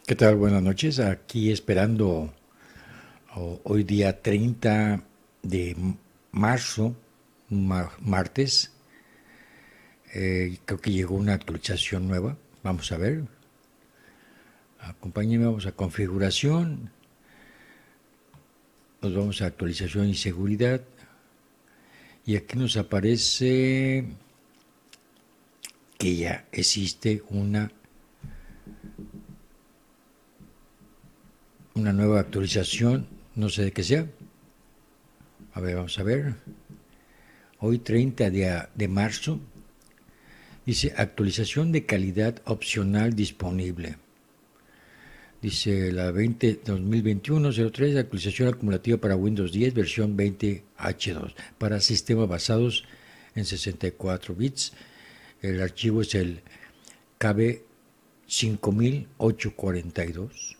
¿Qué tal? Buenas noches. Aquí esperando hoy día 30 de marzo, martes. Creo que llegó una actualización nueva. Vamos a ver. Acompáñenme, vamos a configuración. Nos vamos a actualización y seguridad. Y aquí nos aparece que ya existe una nueva actualización. No sé de qué sea. A ver, vamos a ver. Hoy 30 de marzo. Dice actualización de calidad opcional disponible. Dice la 2021-03, actualización acumulativa para Windows 10, versión 20H2, para sistemas basados en 64 bits. El archivo es el KB 5842.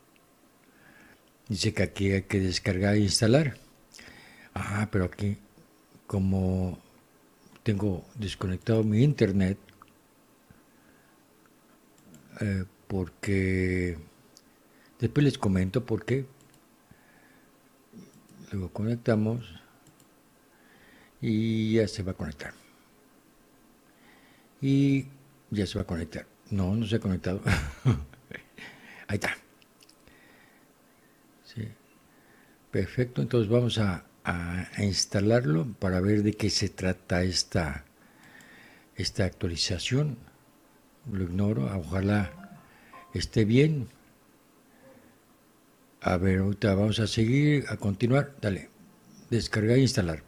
Dice que aquí hay que descargar e instalar. Pero aquí, como tengo desconectado mi internet, porque después les comento por qué. Luego conectamos y ya se va a conectar. Y ya se va a conectar. No, no se ha conectado. Ahí está. Sí. Perfecto, entonces vamos a instalarlo para ver de qué se trata esta actualización. Lo ignoro, ojalá esté bien. A ver, ahorita vamos a seguir, a continuar. Dale, descargar e instalar.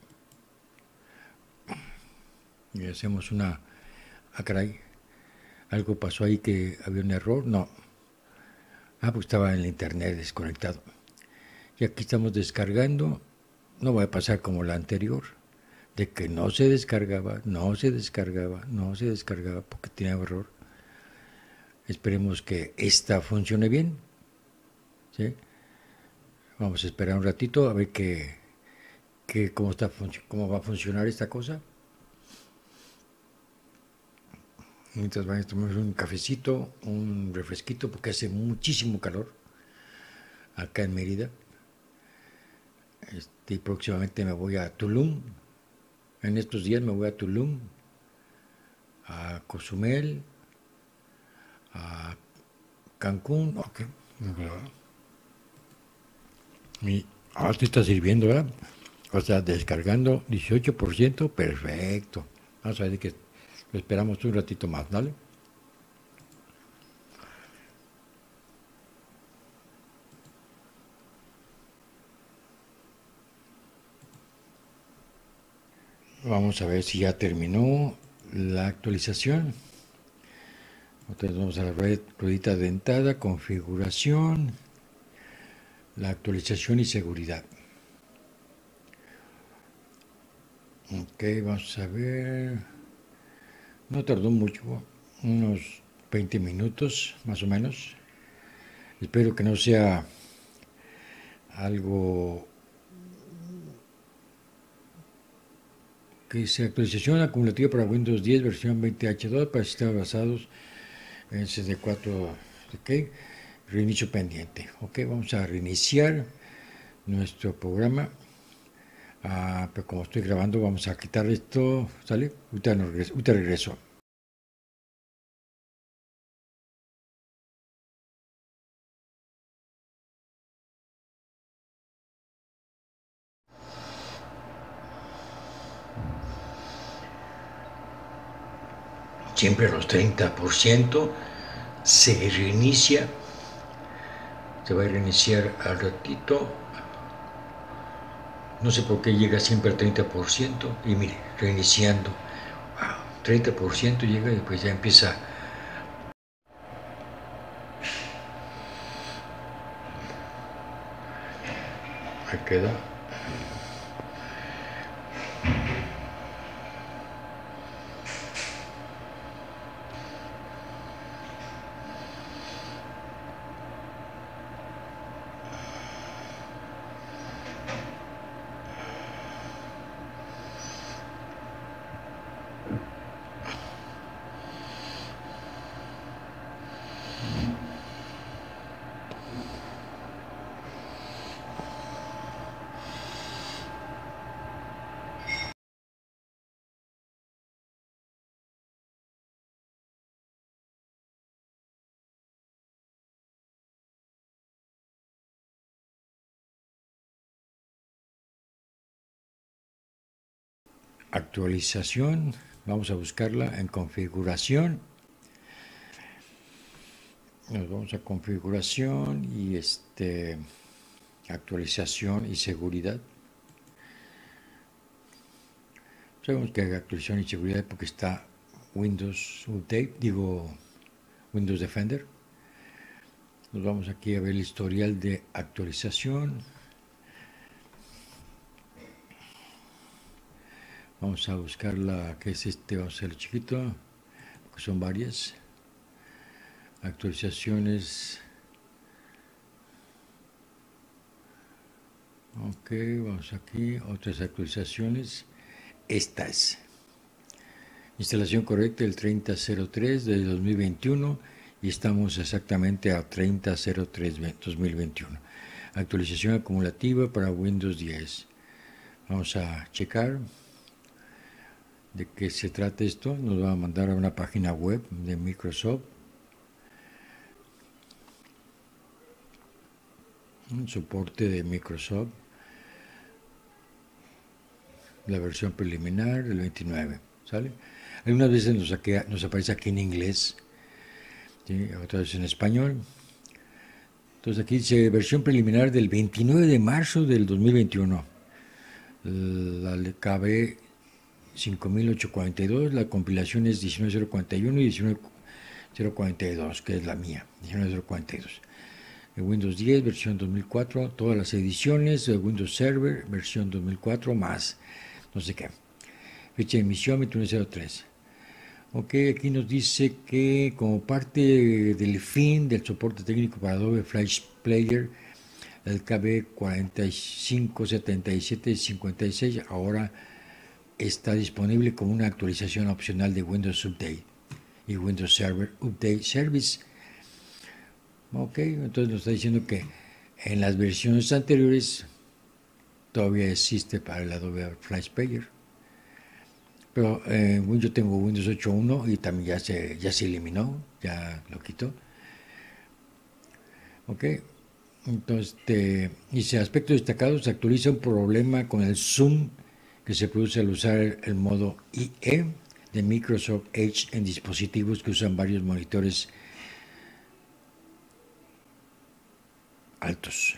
Y hacemos una... caray, algo pasó ahí que había un error. No. Pues estaba en el internet desconectado. Y aquí estamos descargando. No va a pasar como la anterior, de que no se descargaba, no se descargaba, no se descargaba porque tenía error. Esperemos que esta funcione bien. ¿Sí? Vamos a esperar un ratito a ver cómo va a funcionar esta cosa. Mientras van a tomar un cafecito, un refresquito, porque hace muchísimo calor acá en Mérida. Próximamente me voy a Tulum. En estos días me voy a Tulum, a Cozumel, a Cancún. Ok. Y ahora está sirviendo, ¿verdad? O sea, descargando 18%, perfecto. Vamos a ver que lo esperamos un ratito más, ¿vale? Vamos a ver si ya terminó la actualización. Entonces vamos a la ruedita dentada, configuración, la actualización y seguridad. Ok, vamos a ver. No tardó mucho, unos 20 minutos más o menos. Espero que no sea algo que sea actualización acumulativa para Windows 10 versión 20H2 para sistemas basados en 64. Ok, reinicio pendiente. Ok, vamos a reiniciar nuestro programa. Pero como estoy grabando, vamos a quitar esto. ¿Sale? Ahorita regreso. Siempre los 30% se reinicia. Se va a reiniciar al ratito. No sé por qué llega siempre al 30%. Y mire, reiniciando. 30% llega y después ya empieza. Ahí queda. actualización, vamos a buscarla en configuración. Nos vamos a configuración y actualización y seguridad. Sabemos que hay actualización y seguridad porque está Windows Update, Windows Defender. Nos vamos aquí a ver el historial de actualización. Vamos a buscar la que es vamos a hacer chiquito, porque son varias. Actualizaciones. Ok, vamos aquí, otras actualizaciones. Esta es. Instalación correcta el 3003 de 2021 y estamos exactamente a 3003 2021. Actualización acumulativa para Windows 10. Vamos a checar de qué se trata esto. Nos va a mandar a una página web de Microsoft. Un soporte de Microsoft. La versión preliminar del 29. ¿Sale? Algunas veces nos aparece aquí en inglés, ¿sí? Otras veces en español. Entonces aquí dice versión preliminar del 29 de marzo del 2021. La KB 5842, la compilación es 19041 y 19042, que es la mía, 19042. De Windows 10, versión 2004, todas las ediciones de Windows Server, versión 2004, más no sé qué. Fecha de emisión 2103. Ok, aquí nos dice que como parte del fin del soporte técnico para Adobe Flash Player, el KB 457756 ahora está disponible como una actualización opcional de Windows Update y Windows Server Update Service. Ok, entonces nos está diciendo que en las versiones anteriores todavía existe para el Adobe Flash Player. Pero yo tengo Windows 8.1 y también ya se eliminó, ya lo quitó. Ok, entonces dice aspectos destacados, se actualiza un problema con el zoom que se produce al usar el modo IE de Microsoft Edge en dispositivos que usan varios monitores altos,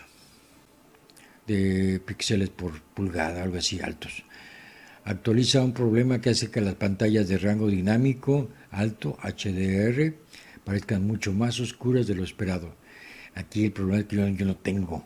de píxeles por pulgada, algo así altos. Actualiza un problema que hace que las pantallas de rango dinámico alto, HDR, parezcan mucho más oscuras de lo esperado. Aquí el problema es que yo no tengo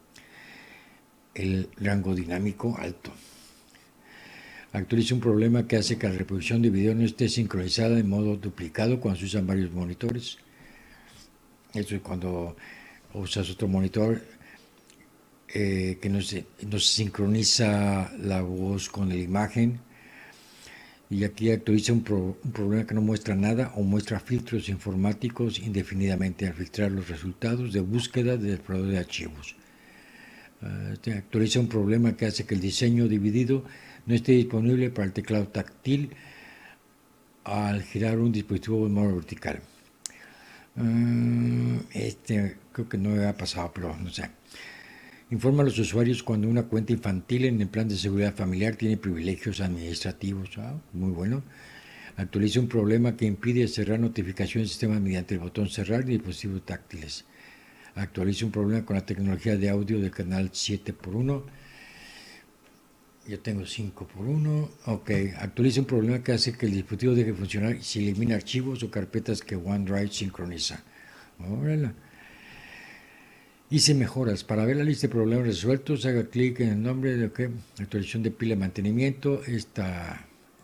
el rango dinámico alto. Actualiza un problema que hace que la reproducción de video no esté sincronizada en modo duplicado cuando se usan varios monitores. Eso es cuando usas otro monitor que no se sincroniza la voz con la imagen. Y aquí actualiza un problema que no muestra nada o muestra filtros informáticos indefinidamente al filtrar los resultados de búsqueda del explorador de archivos. Actualiza un problema que hace que el diseño dividido no esté disponible para el teclado táctil al girar un dispositivo en modo vertical. Creo que no me ha pasado, pero no sé. Informa a los usuarios cuando una cuenta infantil en el plan de seguridad familiar tiene privilegios administrativos. Muy bueno. Actualiza un problema que impide cerrar notificaciones del sistema mediante el botón cerrar y dispositivos táctiles. Actualiza un problema con la tecnología de audio del canal 7x1. Yo tengo 5x1. Ok. Actualiza un problema que hace que el dispositivo deje de funcionar y se elimina archivos o carpetas que OneDrive sincroniza. Órale. Hice mejoras. Para ver la lista de problemas resueltos, haga clic en el nombre de actualización de pila de mantenimiento. Esta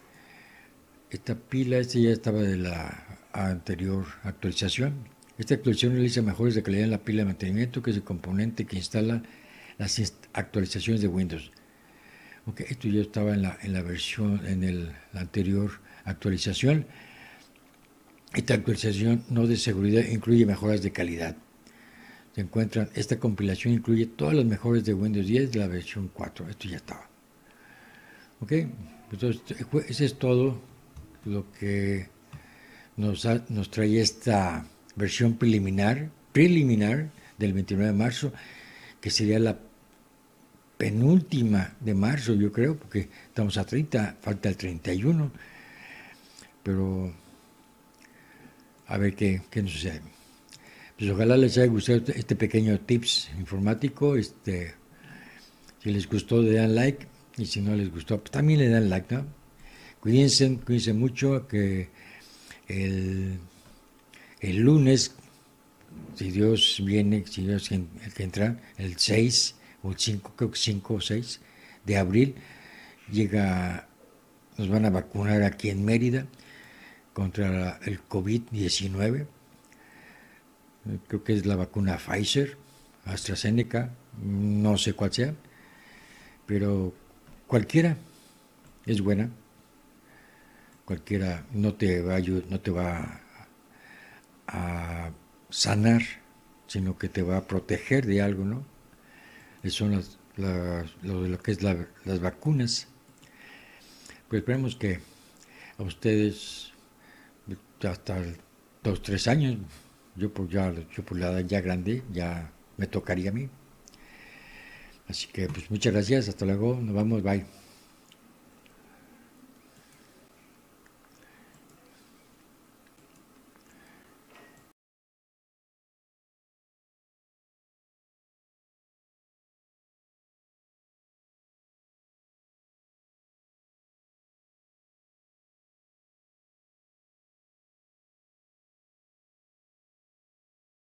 pila ya estaba de la anterior actualización. Esta actualización realiza mejoras de calidad en la pila de mantenimiento, que es el componente que instala las actualizaciones de Windows. Ok, esto ya estaba en la versión, la anterior actualización. Esta actualización no de seguridad incluye mejoras de calidad. Se encuentran, esta compilación incluye todas las mejoras de Windows 10 de la versión 4. Esto ya estaba. Ok, entonces ese es todo lo que nos trae esta versión preliminar del 29 de marzo, que sería la penúltima de marzo, yo creo, porque estamos a 30, falta el 31, pero a ver qué nos sucede. Pues ojalá les haya gustado este pequeño tips informático. Si les gustó, le dan like, y si no les gustó, pues también le dan like, ¿no? Cuídense mucho, que el, el lunes, si Dios viene, si Dios el que entra, el 6 o el 5, creo que 5 o 6 de abril, nos van a vacunar aquí en Mérida contra el COVID-19. Creo que es la vacuna Pfizer, AstraZeneca, no sé cuál sea, pero cualquiera es buena, cualquiera no te va a sanar, sino que te va a proteger de algo, ¿no? Eso son lo que es las vacunas. Pues esperemos que a ustedes hasta 2, 3 años, yo por la edad ya grande, ya me tocaría a mí. Así que pues muchas gracias, hasta luego, nos vamos, bye.